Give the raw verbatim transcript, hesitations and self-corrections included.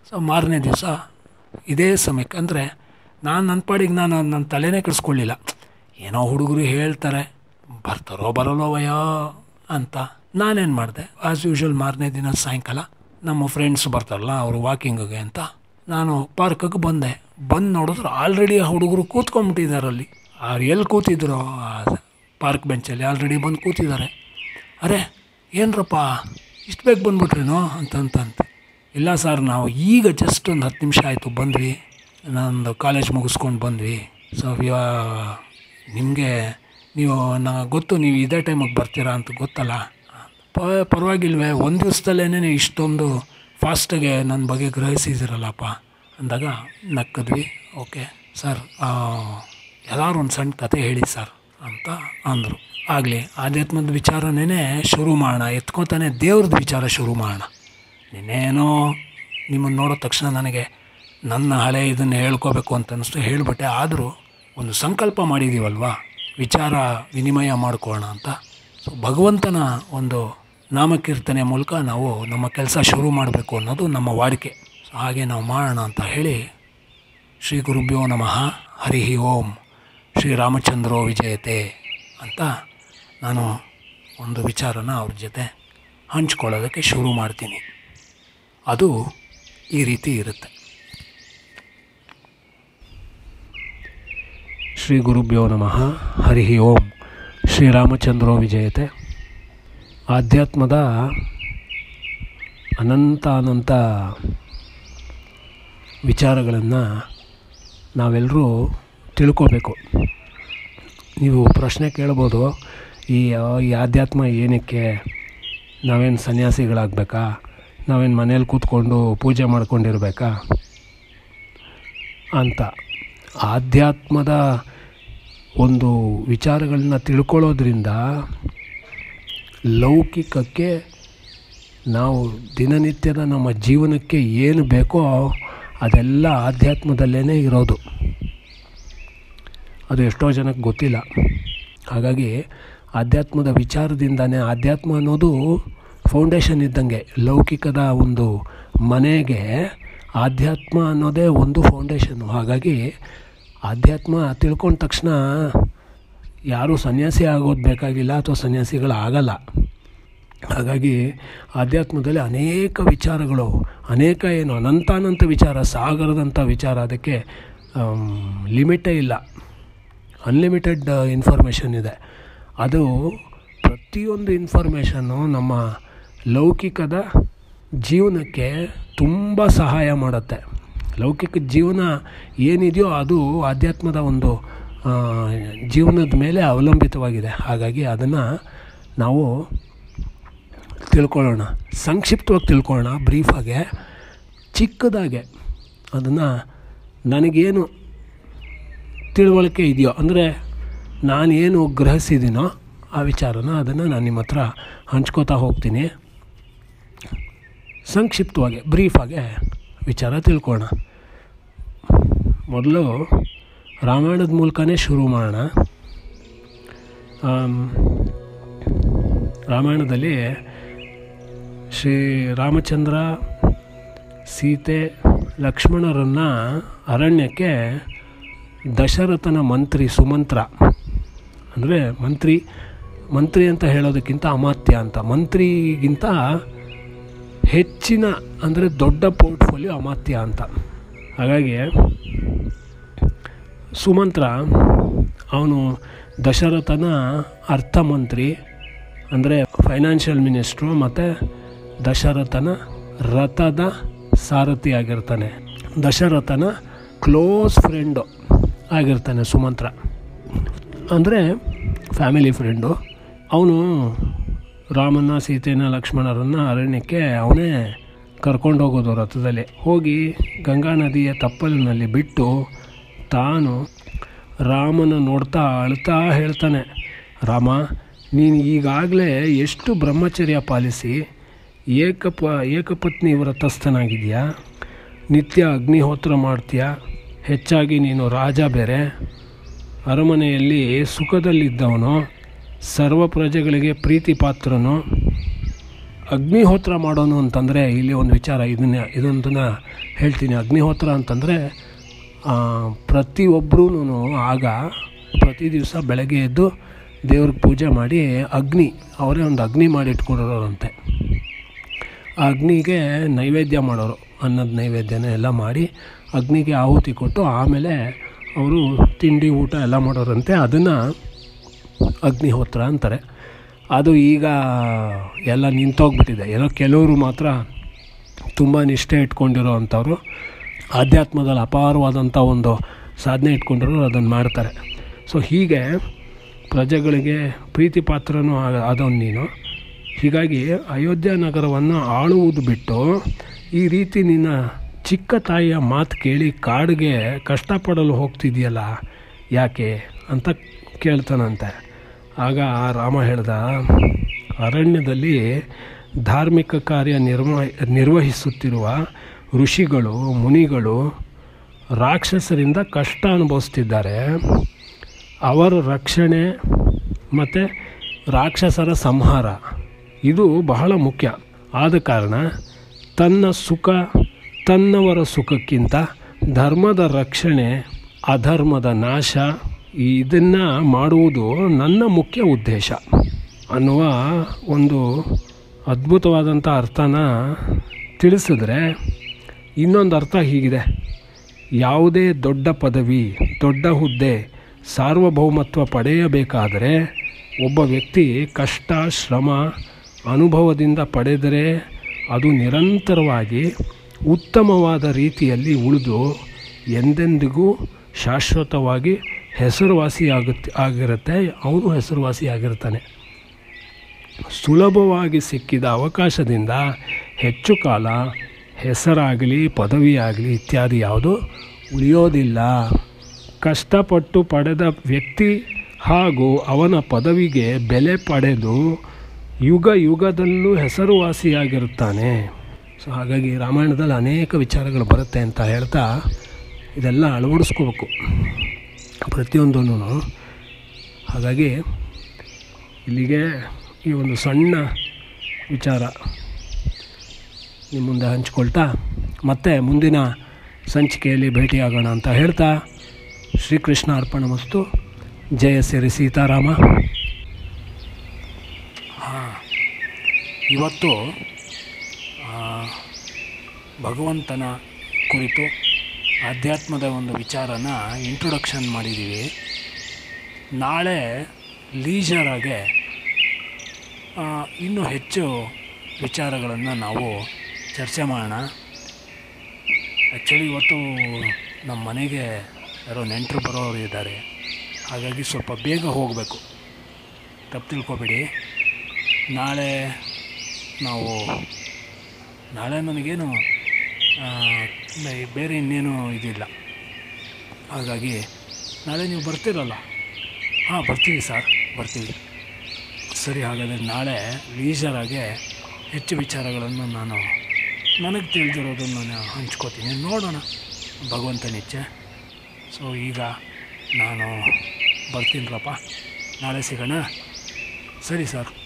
So ಮಾರನೇ ದಿವಸ ಇದೇ ಸಮಯಕ್ಕೆ, ಅಂದರೆ ನಾನು ನನ್ನ ಪಾಡಿಗೆ ನಾನು ನನ್ನ ತಲೆನೇ ಕೆಡಿಸ್ಕೊಳ್ಳಿಲ್ಲ, ಏನೋ ಹುಡುಗರು ಹೇಳ್ತಾರೆ ಬರ್ತಾರೋ ಬರಲ್ಲೋವಯ್ಯ ಅಂತ. ನಾನೇನು ಮಾಡಿದೆ, ಆ್ಯಸ್ ಯೂಶ್ವಲ್ ಮಾರನೇ ದಿನ ಸಾಯಂಕಾಲ ನಮ್ಮ ಫ್ರೆಂಡ್ಸ್ ಬರ್ತಾರಲ್ಲ ಅವರು ವಾಕಿಂಗಿಗೆ ಅಂತ ನಾನು ಪಾರ್ಕಿಗೆ ಬಂದೆ. ಬಂದು ನೋಡಿದ್ರೆ ಆಲ್ರೆಡಿ ಆ ಹುಡುಗರು ಕೂತ್ಕೊಂಡ್ಬಿಟ್ಟಿದ್ದಾರೆ ಅಲ್ಲಿ. ಅವ್ರು ಎಲ್ಲಿ ಕೂತಿದ್ರು ಆ ಪಾರ್ಕ್ ಬೆಂಚಲ್ಲಿ ಆಲ್ರೆಡಿ ಬಂದು ಕೂತಿದ್ದಾರೆ. ಅರೆ ಏನರಪ್ಪ ಇಷ್ಟು ಬೇಗ ಬಂದುಬಿಟ್ರೇನೋ ಅಂತಂತಂತ. ಇಲ್ಲ ಸರ್, ನಾವು ಈಗ ಜಸ್ಟ್ ಒಂದು ಹತ್ತು ನಿಮಿಷ ಆಯಿತು ಬಂದ್ವಿ, ನಂದು ಕಾಲೇಜ್ ಮುಗಿಸ್ಕೊಂಡು ಬಂದ್ವಿ. ಸೊ ಇವಾ ನಿಮಗೆ ನೀವು ನಂಗೆ ಗೊತ್ತು ನೀವು ಇದೇ ಟೈಮಿಗೆ ಬರ್ತೀರಾ ಅಂತ ಗೊತ್ತಲ್ಲ. ಪ ಪರವಾಗಿಲ್ವೇ ಒಂದು ದಿವಸದಲ್ಲೇ ಇಷ್ಟೊಂದು ಫಾಸ್ಟಾಗೆ ನನ್ನ ಬಗ್ಗೆ ಗ್ರಹಿಸಿದಿರಲ್ಲಪ್ಪ ಅಂದಾಗ ನಕ್ಕದ್ವಿ. ಓಕೆ ಸರ್, ಎಲ್ಲರೂ ಒಂದು ಸಣ್ಣ ಕತೆ ಹೇಳಿ ಸರ್ ಅಂತ ಅಂದರು. ಆಗಲಿ ಆಧ್ಯಾತ್ಮದ ವಿಚಾರನೇ ಶುರು ಮಾಡೋಣ, ಎತ್ಕೋತಾನೆ ದೇವ್ರದ್ದು ವಿಚಾರ ಶುರು ಮಾಡೋಣ. ನಿನ್ನೇನೋ ನಿಮ್ಮನ್ನು ನೋಡೋ ತಕ್ಷಣ ನನಗೆ ನನ್ನ ಹಳೆ ಇದನ್ನು ಹೇಳ್ಕೋಬೇಕು ಅಂತ ಅನ್ನಿಸ್ತು, ಹೇಳಿಬಿಟ್ಟೆ. ಆದರೂ ಒಂದು ಸಂಕಲ್ಪ ಮಾಡಿದ್ದೀವಲ್ವ, ವಿಚಾರ ವಿನಿಮಯ ಮಾಡ್ಕೊಳ್ಳೋಣ ಅಂತ. ಸೊ ಭಗವಂತನ ಒಂದು ನಾಮಕೀರ್ತನೆ ಮೂಲಕ ನಾವು ನಮ್ಮ ಕೆಲಸ ಶುರು ಮಾಡಬೇಕು ಅನ್ನೋದು ನಮ್ಮ ವಾಡಿಕೆ. ಸೊ ಹಾಗೆ ನಾವು ಮಾಡೋಣ ಅಂತ ಹೇಳಿ, ಶ್ರೀ ಗುರುಭ್ಯೋ ನಮಃ ಹರಿ ಓಂ ಶ್ರೀರಾಮಚಂದ್ರೋ ವಿಜಯತೆ ಅಂತ ನಾನು ಒಂದು ವಿಚಾರನ ಅವ್ರ ಜೊತೆ ಹಂಚ್ಕೊಳ್ಳೋದಕ್ಕೆ ಶುರು ಮಾಡ್ತೀನಿ. ಅದು ಈ ರೀತಿ ಇರುತ್ತೆ. ಶ್ರೀ ಗುರುಭ್ಯೋ ನಮಃ ಹರಿ ಓಂ ಶ್ರೀರಾಮಚಂದ್ರೋ ವಿಜಯತೆ. ಆಧ್ಯಾತ್ಮದ ಅನಂತ ಅನಂತ ವಿಚಾರಗಳನ್ನು ನಾವೆಲ್ಲರೂ ತಿಳ್ಕೋಬೇಕು. ನೀವು ಪ್ರಶ್ನೆ ಕೇಳ್ಬೋದು, ಈ ಈ ಆಧ್ಯಾತ್ಮ ಏನಕ್ಕೆ, ನಾವೇನು ಸನ್ಯಾಸಿಗಳಾಗಬೇಕಾ, ನಾವೇನು ಮನೇಲಿ ಕೂತ್ಕೊಂಡು ಪೂಜೆ ಮಾಡ್ಕೊಂಡಿರ್ಬೇಕಾ ಅಂತ. ಆಧ್ಯಾತ್ಮದ ಒಂದು ವಿಚಾರಗಳನ್ನ ತಿಳ್ಕೊಳ್ಳೋದ್ರಿಂದ ಲೌಕಿಕಕ್ಕೆ ನಾವು ದಿನನಿತ್ಯದ ನಮ್ಮ ಜೀವನಕ್ಕೆ ಏನು ಬೇಕೋ ಅದೆಲ್ಲ ಆಧ್ಯಾತ್ಮದಲ್ಲೇ ಇರೋದು. ಅದು ಎಷ್ಟೋ ಜನಕ್ಕೆ ಗೊತ್ತಿಲ್ಲ. ಹಾಗಾಗಿ ಆಧ್ಯಾತ್ಮದ ವಿಚಾರದಿಂದನೇ, ಆಧ್ಯಾತ್ಮ ಅನ್ನೋದು ಫೌಂಡೇಶನ್ ಇದ್ದಂಗೆ. ಲೌಕಿಕದ ಒಂದು ಮನೆಗೆ ಆಧ್ಯಾತ್ಮ ಅನ್ನೋದೇ ಒಂದು ಫೌಂಡೇಶನ್ನು. ಹಾಗಾಗಿ ಆಧ್ಯಾತ್ಮ ತಿಳ್ಕೊಂಡ ತಕ್ಷಣ ಯಾರೂ ಸನ್ಯಾಸಿ ಆಗೋದು ಬೇಕಾಗಿಲ್ಲ, ಅಥವಾ ಸನ್ಯಾಸಿಗಳಾಗಲ್ಲ. ಹಾಗಾಗಿ ಆಧ್ಯಾತ್ಮದಲ್ಲಿ ಅನೇಕ ವಿಚಾರಗಳು, ಅನೇಕ ಏನು ಅನಂತಾನಂತ ವಿಚಾರ, ಸಾಗರದಂಥ ವಿಚಾರ, ಅದಕ್ಕೆ ಲಿಮಿಟೇ ಇಲ್ಲ, ಅನ್ಲಿಮಿಟೆಡ್ ಇನ್ಫಾರ್ಮೇಷನ್ ಇದೆ. ಅದು ಪ್ರತಿಯೊಂದು ಇನ್ಫಾರ್ಮೇಷನ್ನು ನಮ್ಮ ಲೌಕಿಕದ ಜೀವನಕ್ಕೆ ತುಂಬ ಸಹಾಯ ಮಾಡುತ್ತೆ. ಲೌಕಿಕ ಜೀವನ ಏನಿದೆಯೋ ಅದು ಆಧ್ಯಾತ್ಮದ ಒಂದು ಜೀವನದ ಮೇಲೆ ಅವಲಂಬಿತವಾಗಿದೆ. ಹಾಗಾಗಿ ಅದನ್ನು ನಾವು ತಿಳ್ಕೊಳ್ಳೋಣ, ಸಂಕ್ಷಿಪ್ತವಾಗಿ ತಿಳ್ಕೊಳ್ಳೋಣ, ಬ್ರೀಫಾಗೆ, ಚಿಕ್ಕದಾಗೆ. ಅದನ್ನು ನನಗೇನು ತಿಳುವಳಿಕೆ ಇದೆಯೋ, ಅಂದರೆ ನಾನೇನು ಗ್ರಹಿಸಿದ್ದೀನೋ ಆ ವಿಚಾರನ ಅದನ್ನು ನಾನು ನಿಮ್ಮ ಹತ್ರ ಹಂಚ್ಕೋತಾ ಹೋಗ್ತೀನಿ. ಸಂಕ್ಷಿಪ್ತವಾಗಿ ಬ್ರೀಫಾಗೆ ವಿಚಾರ ತಿಳ್ಕೊಳ್ಳೋಣ. ಮೊದಲು ರಾಮಾಯಣದ ಮೂಲಕನೇ ಶುರು ಮಾಡೋಣ. ರಾಮಾಯಣದಲ್ಲಿ ಶ್ರೀ ರಾಮಚಂದ್ರ, ಸೀತೆ, ಲಕ್ಷ್ಮಣರನ್ನು ಅರಣ್ಯಕ್ಕೆ ದಶರಥನ ಮಂತ್ರಿ ಸುಮಂತ್ರ, ಅಂದರೆ ಮಂತ್ರಿ ಮಂತ್ರಿ ಅಂತ ಹೇಳೋದಕ್ಕಿಂತ ಅಮಾತ್ಯ ಅಂತ, ಮಂತ್ರಿಗಿಂತ ಹೆಚ್ಚಿನ ಅಂದರೆ ದೊಡ್ಡ ಪೋರ್ಟ್ಫೋಲಿಯೋ ಅಮಾತ್ಯ ಅಂತ. ಹಾಗಾಗಿ ಸುಮಂತ್ರ ಅವನು ದಶರಥನ ಅರ್ಥಮಂತ್ರಿ, ಅಂದರೆ ಫೈನಾನ್ಷಿಯಲ್ ಮಿನಿಸ್ಟ್ರು, ಮತ್ತು ದಶರಥನ ರಥದ ಸಾರಥಿ ಆಗಿರ್ತಾನೆ. ದಶರಥನ ಕ್ಲೋಸ್ ಫ್ರೆಂಡು ಆಗಿರ್ತಾನೆ ಸುಮಂತ್ರ, ಅಂದರೆ ಫ್ಯಾಮಿಲಿ ಫ್ರೆಂಡು. ಅವನು ರಾಮನ, ಸೀತೆನ, ಲಕ್ಷ್ಮಣರನ್ನು ಅರಣ್ಯಕ್ಕೆ ಅವನೇ ಕರ್ಕೊಂಡು ಹೋಗೋದು ರಥದಲ್ಲಿ. ಹೋಗಿ ಗಂಗಾ ನದಿಯ ತಪ್ಪಲಿನಲ್ಲಿ ಬಿಟ್ಟು ತಾನು ರಾಮನ ನೋಡ್ತಾ ಅಳ್ತಾ ಹೇಳ್ತಾನೆ, ರಾಮ, ನೀನು ಈಗಾಗಲೇ ಎಷ್ಟು ಬ್ರಹ್ಮಚರ್ಯ ಪಾಲಿಸಿ ಏಕಪ ಏಕಪತ್ನಿ ವ್ರತಸ್ಥನಾಗಿದೆಯಾ, ನಿತ್ಯ ಅಗ್ನಿಹೋತ್ರ ಮಾಡ್ತೀಯ, ಹೆಚ್ಚಾಗಿ ನೀನು ರಾಜ ಬೇರೆ, ಅರಮನೆಯಲ್ಲಿ ಸುಖದಲ್ಲಿದ್ದವನು, ಸರ್ವ ಪ್ರಜೆಗಳಿಗೆ ಪ್ರೀತಿ ಪಾತ್ರನು, ಅಗ್ನಿಹೋತ್ರ ಮಾಡೋನು ಅಂತಂದರೆ ಇಲ್ಲಿ ಒಂದು ವಿಚಾರ, ಇದನ್ನ ಇದೊಂದನ್ನು ಹೇಳ್ತೀನಿ. ಅಗ್ನಿಹೋತ್ರ ಅಂತಂದರೆ ಪ್ರತಿಯೊಬ್ಬರೂ ಆಗ ಪ್ರತಿ ದಿವಸ ಬೆಳಗ್ಗೆ ಎದ್ದು ದೇವ್ರಿಗೆ ಪೂಜೆ ಮಾಡಿ ಅಗ್ನಿ, ಅವರೇ ಒಂದು ಅಗ್ನಿ ಮಾಡಿ ಇಟ್ಕೊಂಡಿರೋರಂತೆ. ಆ ಅಗ್ನಿಗೆ ನೈವೇದ್ಯ ಮಾಡೋರು, ಅನ್ನದ ನೈವೇದ್ಯನ ಎಲ್ಲ ಮಾಡಿ ಅಗ್ನಿಗೆ ಆಹುತಿ ಕೊಟ್ಟು ಆಮೇಲೆ ಅವರು ತಿಂಡಿ ಊಟ ಎಲ್ಲ ಮಾಡೋರಂತೆ. ಅದನ್ನು ಅಗ್ನಿಹೋತ್ರ ಅಂತಾರೆ. ಅದು ಈಗ ಎಲ್ಲ ನಿಂತೋಗ್ಬಿಟ್ಟಿದೆ. ಏನೋ ಕೆಲವರು ಮಾತ್ರ ತುಂಬ ನಿಷ್ಠೆ ಇಟ್ಕೊಂಡಿರೋ ಅಂಥವ್ರು, ಆಧ್ಯಾತ್ಮದಲ್ಲಿ ಅಪಾರವಾದಂಥ ಒಂದು ಸಾಧನೆ ಇಟ್ಕೊಂಡಿರೋರು ಅದನ್ನು ಮಾಡ್ತಾರೆ. ಸೊ ಹೀಗೆ ಪ್ರಜೆಗಳಿಗೆ ಪ್ರೀತಿ ಪಾತ್ರನೂ ಆದವನು ನೀನು. ಹೀಗಾಗಿ ಅಯೋಧ್ಯ ನಗರವನ್ನು ಆಳುವುದು ಬಿಟ್ಟು ಈ ರೀತಿ ನಿನ್ನ ಚಿಕ್ಕ ತಾಯಿಯ ಮಾತು ಕೇಳಿ ಕಾಡಿಗೆ ಕಷ್ಟಪಡಲು ಹೋಗ್ತಿದೆಯಲ್ಲ ಯಾಕೆ ಅಂತ ಕೇಳ್ತಾನಂತೆ. ಆಗ ರಾಮ ಹೇಳ್ದ, ಅರಣ್ಯದಲ್ಲಿ ಧಾರ್ಮಿಕ ಕಾರ್ಯ ನಿರ್ವ ನಿರ್ವಹಿಸುತ್ತಿರುವ ಋಷಿಗಳು ಮುನಿಗಳು ರಾಕ್ಷಸರಿಂದ ಕಷ್ಟ ಅನುಭವಿಸ್ತಿದ್ದಾರೆ. ಅವರ ರಕ್ಷಣೆ ಮತ್ತು ರಾಕ್ಷಸರ ಸಂಹಾರ ಇದು ಬಹಳ ಮುಖ್ಯ. ಆದ ಕಾರಣ ತನ್ನ ಸುಖ ತನ್ನವರ ಸುಖಕ್ಕಿಂತ ಧರ್ಮದ ರಕ್ಷಣೆ ಅಧರ್ಮದ ನಾಶ ಇದನ್ನು ಮಾಡುವುದು ನನ್ನ ಮುಖ್ಯ ಉದ್ದೇಶ ಅನ್ನುವ ಒಂದು ಅದ್ಭುತವಾದಂಥ ಅರ್ಥನ ತಿಳಿಸಿದ್ರೆ, ಇನ್ನೊಂದು ಅರ್ಥ ಹೀಗಿದೆ: ಯಾವುದೇ ದೊಡ್ಡ ಪದವಿ, ದೊಡ್ಡ ಹುದ್ದೆ, ಸಾರ್ವಭೌಮತ್ವ ಪಡೆಯಬೇಕಾದರೆ ಒಬ್ಬ ವ್ಯಕ್ತಿ ಕಷ್ಟ ಶ್ರಮ ಅನುಭವದಿಂದ ಪಡೆದರೆ ಅದು ನಿರಂತರವಾಗಿ ಉತ್ತಮವಾದ ರೀತಿಯಲ್ಲಿ ಉಳಿದು ಎಂದೆಂದಿಗೂ ಶಾಶ್ವತವಾಗಿ ಹೆಸರುವಾಸಿಯಾಗುತ್ತೆ ಆಗಿರುತ್ತೆ. ಅವನು ಹೆಸರುವಾಸಿಯಾಗಿರ್ತಾನೆ. ಸುಲಭವಾಗಿ ಸಿಕ್ಕಿದ ಅವಕಾಶದಿಂದ ಹೆಚ್ಚು ಕಾಲ ಹೆಸರಾಗಲಿ ಪದವಿಯಾಗಲಿ ಇತ್ಯಾದಿ ಯಾವುದು ಉಳಿಯೋದಿಲ್ಲ. ಕಷ್ಟಪಟ್ಟು ಪಡೆದ ವ್ಯಕ್ತಿ ಹಾಗೂ ಅವನ ಪದವಿಗೆ ಬೆಲೆ ಪಡೆದು ಯುಗ ಯುಗದಲ್ಲೂ ಹೆಸರುವಾಸಿಯಾಗಿರುತ್ತಾನೆ. ಸೊ ಹಾಗಾಗಿ ರಾಮಾಯಣದಲ್ಲಿ ಅನೇಕ ವಿಚಾರಗಳು ಬರುತ್ತೆ ಅಂತ ಹೇಳ್ತಾ ಇದೆಲ್ಲ ಅಳವಡಿಸ್ಕೋಬೇಕು ಪ್ರತಿಯೊಂದೂ. ಹಾಗಾಗಿ ಇಲ್ಲಿಗೆ ಈ ಒಂದು ಸಣ್ಣ ವಿಚಾರ ನಿಮ್ಮ ಮುಂದೆ ಹಂಚ್ಕೊಳ್ತಾ ಮತ್ತೆ ಮುಂದಿನ ಸಂಚಿಕೆಯಲ್ಲಿ ಭೇಟಿಯಾಗೋಣ ಅಂತ ಹೇಳ್ತಾ, ಶ್ರೀಕೃಷ್ಣ ಅರ್ಪಣಮಸ್ತು. ಜಯ ಶ್ರೀ ಸೀತಾರಾಮ. ಹಾಂ, ಇವತ್ತು ಭಗವಂತನ ಕುರಿತು ಆಧ್ಯಾತ್ಮದ ಒಂದು ವಿಚಾರನ ಇಂಟ್ರೊಡಕ್ಷನ್ ಮಾಡಿದ್ದೀವಿ. ನಾಳೆ ಲೀಜರಾಗೆ ಇನ್ನೂ ಹೆಚ್ಚು ವಿಚಾರಗಳನ್ನು ನಾವು ಚರ್ಚೆ ಮಾಡೋಣ. ಆ್ಯಕ್ಚುಲಿ ಇವತ್ತು ನಮ್ಮ ಮನೆಗೆ ಯಾರೋ ನೆಂಟರು ಬರೋರು ಇದ್ದಾರೆ, ಹಾಗಾಗಿ ಸ್ವಲ್ಪ ಬೇಗ ಹೋಗಬೇಕು, ತಪ್ಪು ತಿಳ್ಕೊಬೇಡಿ. ನಾಳೆ ನಾವು ನಾಳೆ ನನಗೇನು ಬೇರೆ ಇನ್ನೇನು ಇದಿಲ್ಲ, ಹಾಗಾಗಿ ನಾಳೆ ನೀವು ಬರ್ತೀರಲ್ಲ? ಹಾಂ, ಬರ್ತೀವಿ ಸರ್, ಬರ್ತೀವಿ. ಸರಿ, ಹಾಗಾದರೆ ನಾಳೆ ಲೀಜರಾಗೆ ಹೆಚ್ಚು ವಿಚಾರಗಳನ್ನು ನಾನು ನನಗೆ ತಿಳಿದಿರೋದನ್ನು ನಾನು ಹಂಚ್ಕೋತೀನಿ. ನೋಡೋಣ, ಭಗವಂತನಿಚ್ಛೆ. ಸೊ ಈಗ ನಾನು ಬರ್ತೀನರಪ್ಪ, ನಾಳೆ ಸಿಗೋಣ. ಸರಿ ಸರ್.